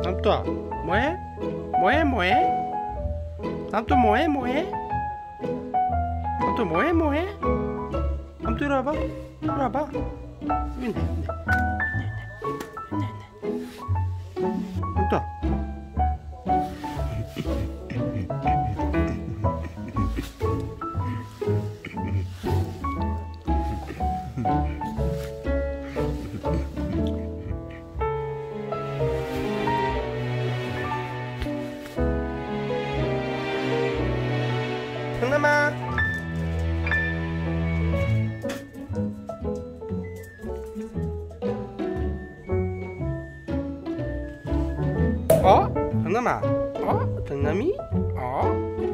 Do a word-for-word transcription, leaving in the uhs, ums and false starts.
남뚜아 뭐해? 뭐해 뭐해? 남뚜 뭐해 뭐해? 남뚜 뭐해 뭐해? 남뚜 이리 와봐. 이리 와봐. 여기 있네. 있네. 있네. 있네. 있네. 남뚜아. 강남아. 어? 강남아. 어? 강남이? 어?